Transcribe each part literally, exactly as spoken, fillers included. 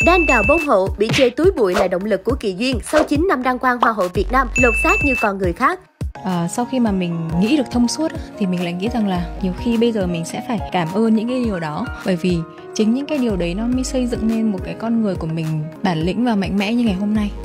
Đan đào bông hậu, bị chê túi bụi là động lực của Kỳ Duyên. Sau chín năm đăng quang Hoa hậu Việt Nam, lột xác như con người khác. À, sau khi mà mình nghĩ được thông suốt thì mình lại nghĩ rằng là nhiều khi bây giờ mình sẽ phải cảm ơn những cái điều đó, bởi vì chính những cái điều đấy nó mới xây dựng nên một cái con người của mình bản lĩnh và mạnh mẽ như ngày hôm nay.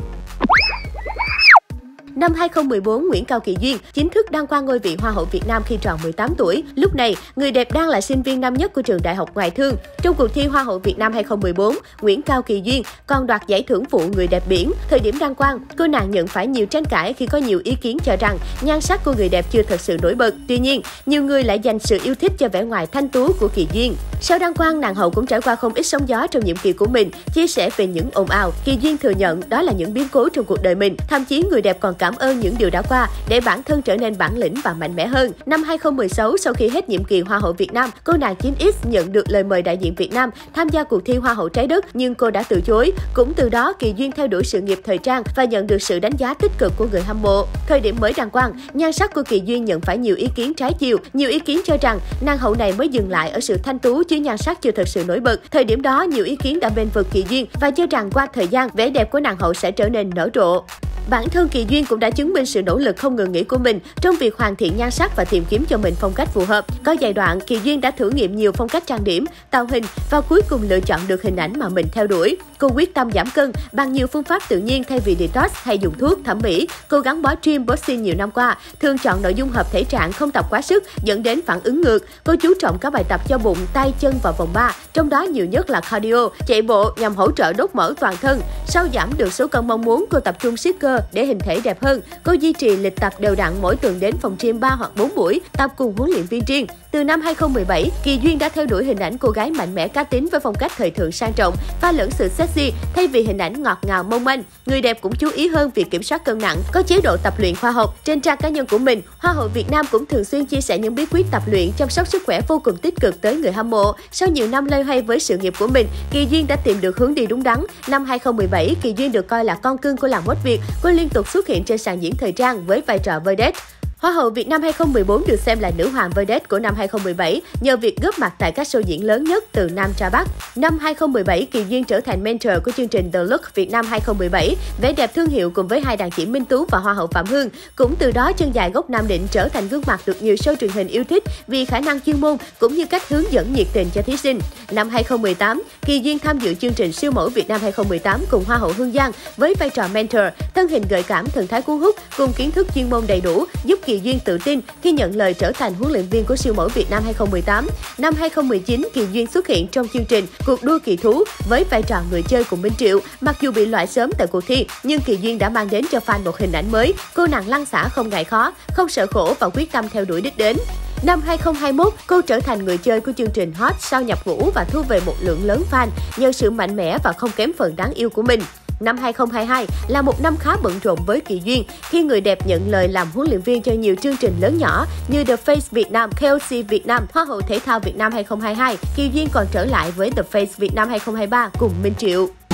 Năm hai không một bốn, Nguyễn Cao Kỳ Duyên chính thức đăng quang ngôi vị Hoa hậu Việt Nam khi tròn mười tám tuổi. Lúc này, người đẹp đang là sinh viên năm nhất của trường Đại học Ngoại thương. Trong cuộc thi Hoa hậu Việt Nam hai không một bốn, Nguyễn Cao Kỳ Duyên còn đoạt giải thưởng phụ người đẹp biển. Thời điểm đăng quang, cô nàng nhận phải nhiều tranh cãi khi có nhiều ý kiến cho rằng nhan sắc của người đẹp chưa thật sự nổi bật. Tuy nhiên, nhiều người lại dành sự yêu thích cho vẻ ngoài thanh tú của Kỳ Duyên. Sau đăng quang, nàng hậu cũng trải qua không ít sóng gió trong nhiệm kỳ của mình. Chia sẻ về những ồn ào, Kỳ Duyên thừa nhận đó là những biến cố trong cuộc đời mình. Thậm chí người đẹp còn cảm ơn những điều đã qua để bản thân trở nên bản lĩnh và mạnh mẽ hơn. Năm hai không một sáu, sau khi hết nhiệm kỳ Hoa hậu Việt Nam, cô nàng chín x nhận được lời mời đại diện Việt Nam tham gia cuộc thi Hoa hậu Trái đất, nhưng cô đã từ chối. Cũng từ đó, Kỳ Duyên theo đuổi sự nghiệp thời trang và nhận được sự đánh giá tích cực của người hâm mộ. Thời điểm mới đăng quang, nhan sắc của Kỳ Duyên nhận phải nhiều ý kiến trái chiều. Nhiều ý kiến cho rằng nàng hậu này mới dừng lại ở sự thanh tú chứ nhan sắc chưa thật sự nổi bật. Thời điểm đó, nhiều ý kiến đã bên vực Kỳ Duyên và cho rằng qua thời gian, vẻ đẹp của nàng hậu sẽ trở nên nở rộ. Bản thân Kỳ Duyên cũng đã chứng minh sự nỗ lực không ngừng nghỉ của mình trong việc hoàn thiện nhan sắc và tìm kiếm cho mình phong cách phù hợp. Có giai đoạn, Kỳ Duyên đã thử nghiệm nhiều phong cách trang điểm, tạo hình và cuối cùng lựa chọn được hình ảnh mà mình theo đuổi. Cô quyết tâm giảm cân bằng nhiều phương pháp tự nhiên thay vì detox hay dùng thuốc thẩm mỹ. Cô gắn bó gym boxing nhiều năm qua, thường chọn nội dung hợp thể trạng, không tập quá sức dẫn đến phản ứng ngược. Cô chú trọng các bài tập cho bụng, tay, chân và vòng ba, trong đó nhiều nhất là cardio, chạy bộ nhằm hỗ trợ đốt mỡ toàn thân. Sau giảm được số cân mong muốn, cô tập trung siết cơ để hình thể đẹp hơn. Cô duy trì lịch tập đều đặn, mỗi tuần đến phòng gym ba hoặc bốn buổi, tập cùng huấn luyện viên riêng. Từ năm hai không một bảy, Kỳ Duyên đã theo đuổi hình ảnh cô gái mạnh mẽ cá tính với phong cách thời thượng sang trọng, pha lẫn sự sexy thay vì hình ảnh ngọt ngào mong manh. Người đẹp cũng chú ý hơn việc kiểm soát cân nặng, có chế độ tập luyện khoa học. Trên trang cá nhân của mình, Hoa hậu Việt Nam cũng thường xuyên chia sẻ những bí quyết tập luyện, chăm sóc sức khỏe vô cùng tích cực tới người hâm mộ. Sau nhiều năm loay hoay với sự nghiệp của mình, Kỳ Duyên đã tìm được hướng đi đúng đắn. Năm hai không một bảy, Kỳ Duyên được coi là con cưng của làng mốt Việt. Cô liên tục xuất hiện trên sàn diễn thời trang với vai trò vedette. Hoa hậu Việt Nam hai không một bốn được xem là nữ hoàng vedette của năm hai không một bảy nhờ việc góp mặt tại các show diễn lớn nhất từ Nam ra Bắc. Năm hai không một bảy, Kỳ Duyên trở thành mentor của chương trình The Look Việt Nam hai không một bảy, vẻ đẹp thương hiệu cùng với hai đàn chị Minh Tú và Hoa hậu Phạm Hương. Cũng từ đó, chân dài gốc Nam Định trở thành gương mặt được nhiều show truyền hình yêu thích vì khả năng chuyên môn cũng như cách hướng dẫn nhiệt tình cho thí sinh. Năm hai không một tám, Kỳ Duyên tham dự chương trình Siêu mẫu Việt Nam hai không một tám cùng Hoa hậu Hương Giang với vai trò mentor, thân hình gợi cảm, thần thái cuốn hút cùng kiến thức chuyên môn đầy đủ, giúp Kỳ Duyên tự tin khi nhận lời trở thành huấn luyện viên của Siêu mẫu Việt Nam hai không một tám. Năm hai không một chín, Kỳ Duyên xuất hiện trong chương trình Cuộc đua kỳ thú với vai trò người chơi cùng Minh Triệu. Mặc dù bị loại sớm tại cuộc thi, nhưng Kỳ Duyên đã mang đến cho fan một hình ảnh mới. Cô nàng lăn xả không ngại khó, không sợ khổ và quyết tâm theo đuổi đích đến. Năm hai không hai mốt, cô trở thành người chơi của chương trình Hot sau nhập ngũ và thu về một lượng lớn fan nhờ sự mạnh mẽ và không kém phần đáng yêu của mình. Năm hai không hai hai là một năm khá bận rộn với Kỳ Duyên khi người đẹp nhận lời làm huấn luyện viên cho nhiều chương trình lớn nhỏ như The Face Việt Nam, K O C Việt Nam, Hoa hậu Thể thao Việt Nam hai không hai hai. Kỳ Duyên còn trở lại với The Face Việt Nam hai không hai ba cùng Minh Triệu.